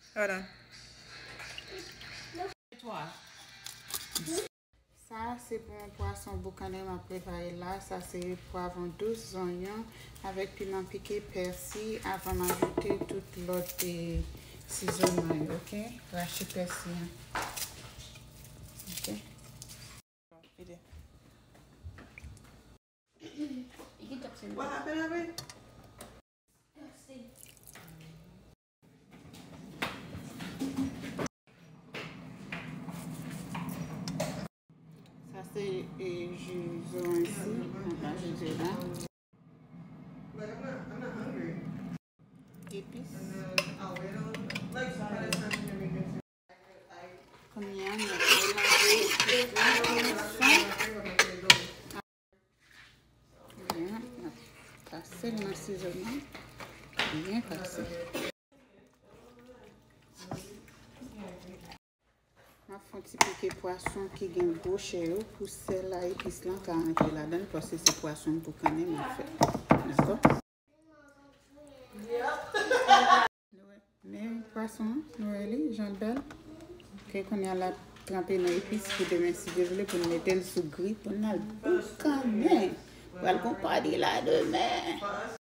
Voilà. Ça, c'est pour un poisson boucané à préparer là. Ça, c'est poivron douce, oignon avec piment piqué, persil. Avant d'ajouter toute l'autre cisaillement, ok? Rachi persil. Ok? What happened, Abby? Ça, c'est jus ici. On va ajouter là. Like, I'm not hungry. Épices. And then I'll wait on, like, by the time you're making food. Comme il y a un bien, passer le cisaillement. Bien passé. Je vais faire un petit piqué poisson qui est gros chez eux pour celle-là épice là qui rentre là-dedans parce que c'est poisson pour canner m'a fait. D'accord? Mais poisson, Noël, Jean Belle, qu'on a la trempé dans l'épice pour demain si vous voulez pour mettre le sous gris pour nous le canner. On va le comparer là demain.